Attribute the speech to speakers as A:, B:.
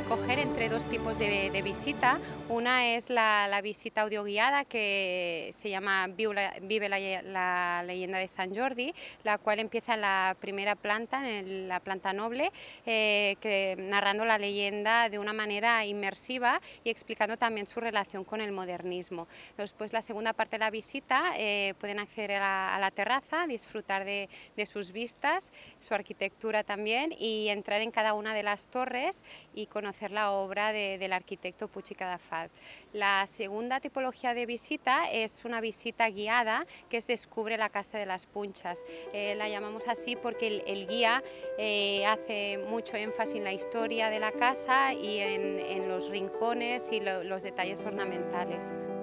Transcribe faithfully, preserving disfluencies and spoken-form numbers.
A: escoger entre dos tipos de, de visita. Una es la, la visita audioguiada, que se llama Vive la, la leyenda de Sant Jordi, la cual empieza en la primera planta, en la planta noble, eh, que, narrando la leyenda de una manera inmersiva y explicando también su relación con el modernismo. Después, la segunda parte de la visita, eh, pueden acceder a la, a la terraza, disfrutar de, de sus vistas, su arquitectura también, y entrar en cada una de las torres y conocer la obra de, del arquitecto Puig i Cadafalch. La segunda tipología de visita es una visita guiada, que es Descubre la Casa de las Punchas. Eh, la llamamos así porque el, el guía eh, hace mucho énfasis en la historia de la casa y en, en los rincones y lo, los detalles ornamentales.